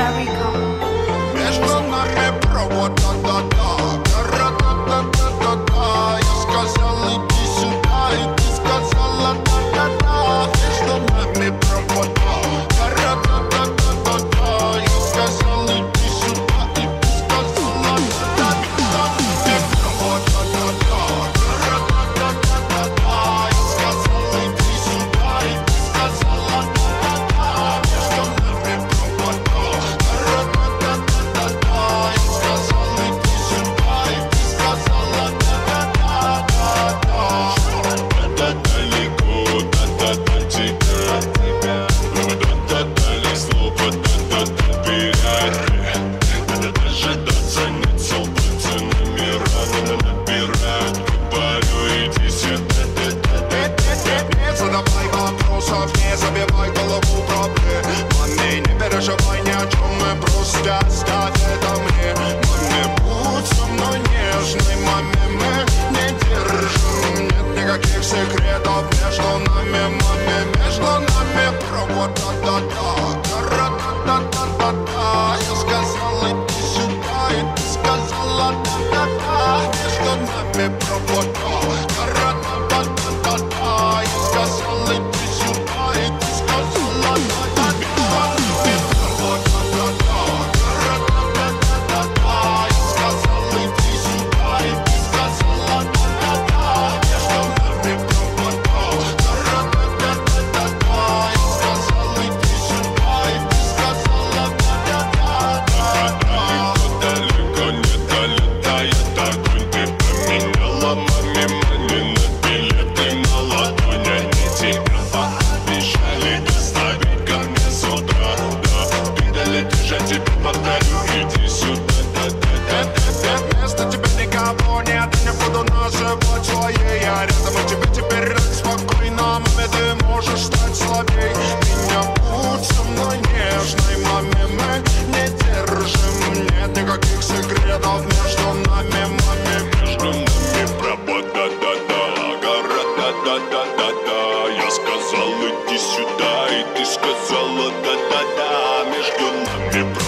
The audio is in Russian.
Jarico. Между нами провод, да-да-да. Ра-ра-та-та-та-та-та. Я сказал, иди сюда, и ты сказала, да-да-да. Между нами провод, ра-ра-та-та-та-та-та. Я сказал, иди сюда, и ты сказала, да-да-да. Провод, да-да-да. Ра-ра-та-та-та-та-та. Я сказал, иди сюда, и ты сказала, да-да-да. Между нами провод, ра-ра-та-та-та-та. Я сказал, иди сюда, и ты сказала, да-да-да. Да-да далеко, да-да-да тебя. Да-да далесло, да-да-да берет. Надо дожидаться, нет сил, пацанами рано набирают. Говорю, иди сюда, Не задавай вопросов, не забивай голову проблемами. Не переживай ни о чем, мы просто оставь это мне. Маме, будь со мной нежной, маме, мы не держим. Нет никаких секретов между нами, маме. Между нами провод, да-да-да. Ра-ра-та-та-та-та. Я сказал, иди сюда, и ты сказала, да-да-да. Между нами провод, ра-ра-та-та-та-та. Я сказал, иди сюда, и ты сказала, да-да-да. Провод, да-да-да. Ра-ра-та-та-та-та. Я сказал, иди сюда, и ты сказала, да-да-да. Между нами провод, ра-ра-та-та-та-та. Я сказал, иди сюда, и ты сказала, да-да-да. далеко не долетает огонь. Ты поменяла маме мани на билеты на ладонь. Они тебя пообещали доставить ко мне с утра. Да, видали, ты же тебе повторю, иди сюда, да-да-да. Вместо тебя никого нет, не буду называть своей. Я рядом, и тебе теперь так спокойно. Маме, ты можешь стать слабей. Меня будь со мной нежной, маме, мы не держим. Нет никаких секретов между нами, маме. Между нами пробод, да-да-да. Гора, да-да-да-да-да. Я сказал, иди сюда, и ты сказала, да-да-да. Между нами